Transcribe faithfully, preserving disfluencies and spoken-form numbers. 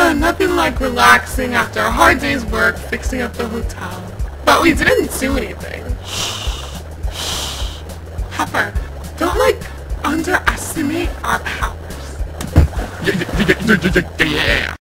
Uh, nothing like relaxing after a hard day's work fixing up the hotel. But we didn't do anything. Pepper, don't like underestimate our powers. Yeah, yeah, yeah, yeah, yeah.